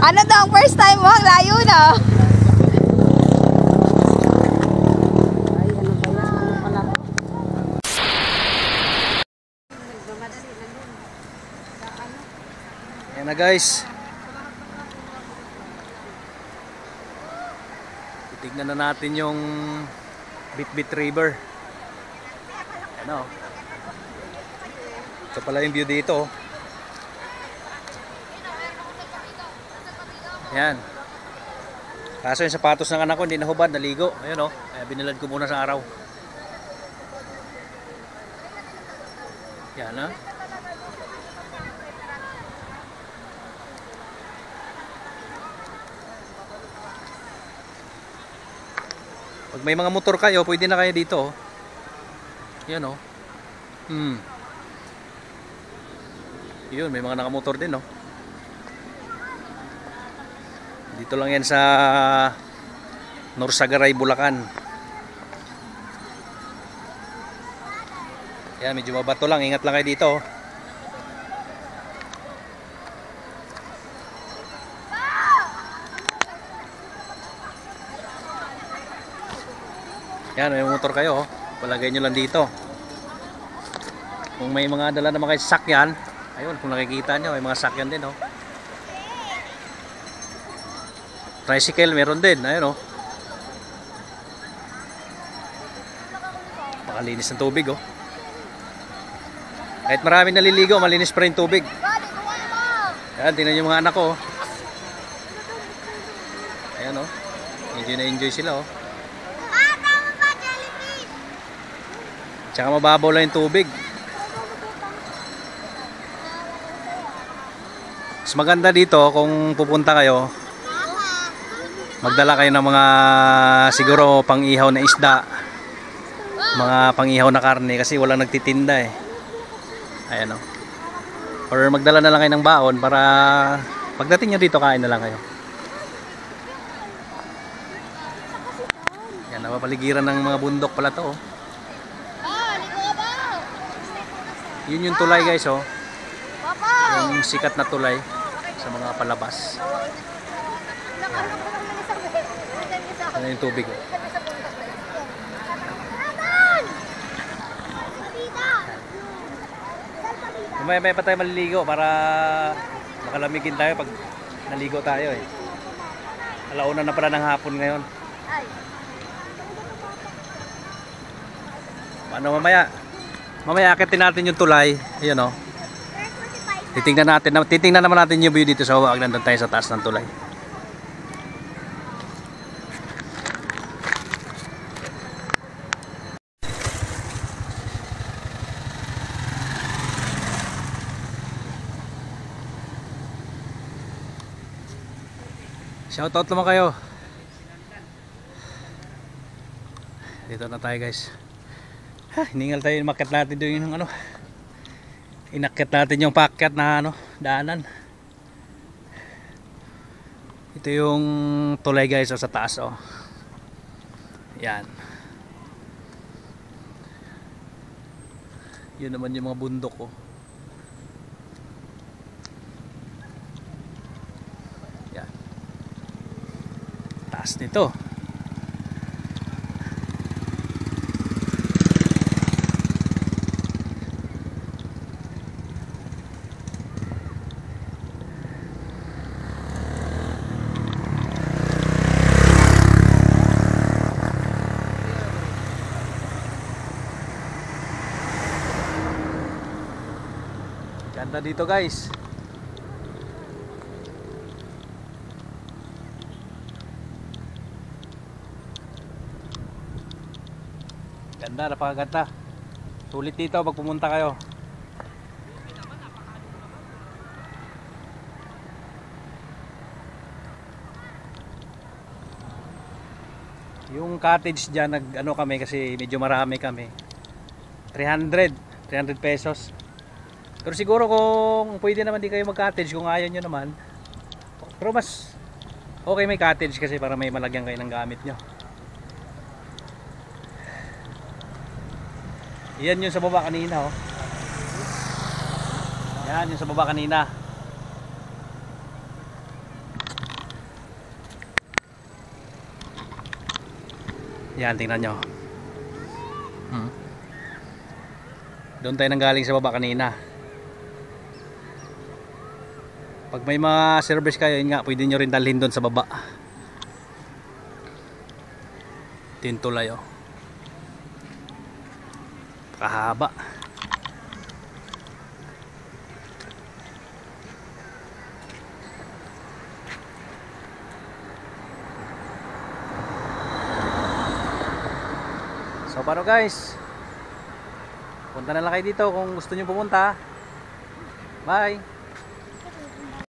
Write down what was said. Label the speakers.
Speaker 1: Ano daw ang first time mo? Ang layo na.
Speaker 2: Ay, ano pala? Ano pala to?
Speaker 3: Ayan na guys. Titignan na natin yung Bitbit River. Ayan o. Ito pala yung view dito. Ayan. Kaso yung sapatos ng anak ko hindi nahubad, naligo. Ayan o. Kaya binilad ko muna sa araw. Yan ha. Pag may mga motor kayo, pwede na kayo dito. Yan o. Yun, may mga nakamotor din o. Dito lang yan sa Norsagaray, Bulacan. Yan, medyo mabato lang. Ingat lang kayo dito. Yan, may motor kayo. Palagay nyo lang dito. Kung may mga dala naman kayo sakyan, ayun, kung nakikita nyo, may mga sakyan din. Tricycle, meron din. Ayun Makalinis ng tubig Kahit maraming naliligo, malinis pa rin tubig. Ayan, tingnan yung mga anak ko Ayan enjoy na enjoy sila Tsaka mababaw lang yung tubig. Mas maganda dito kung pupunta kayo, magdala kayo ng mga siguro pang-ihaw na isda, mga pang-ihaw na karne kasi walang nagtitinda Ayan Or magdala na lang kayo ng baon para pagdating nyo dito kain na lang kayo. Yan, napapaligiran ng mga bundok pala to Yun yung tulay guys yung sikat na tulay sa mga palabas. Ano yung tubig May pa tayo maliligo para makalamigin tayo pag naligo tayo Alauna na pala ng hapon ngayon. Ano mamaya akitin natin yung tulay. Ayan Titingnan naman natin yung view dito sa huwag. Nandun tayo sa taas ng tulay. Shoutout naman kayo. Dito na tayo guys. Hiningal tayo, makat natin doon yung inakyat natin yung paakyat na daanan. Ito yung tulay guys sa taas Yan. Yun naman yung mga bundok Yan. Taas nito. Ganda dito guys. Ganda, napakaganda. Sulit dito pag pumunta kayo. Yung cottage dyan, kami kasi medyo marami kami. 300 pesos. Pero siguro kung pwede naman di kayo mag-cottage kung ayaw nyo naman. Pero mas okay may cottage kasi para may malagyan kayo ng gamit nyo. Yan yung sa baba kanina Yan yung sa baba kanina. Yan, tingnan nyo. Doon tayo nanggaling sa baba kanina. Pag may mga service kayo, yun nga, pwede nyo rin dalhin doon sa baba. Ito yung tulay, oh. Kahaba. So paano guys? Punta na lang kayo dito kung gusto nyo pumunta. Bye!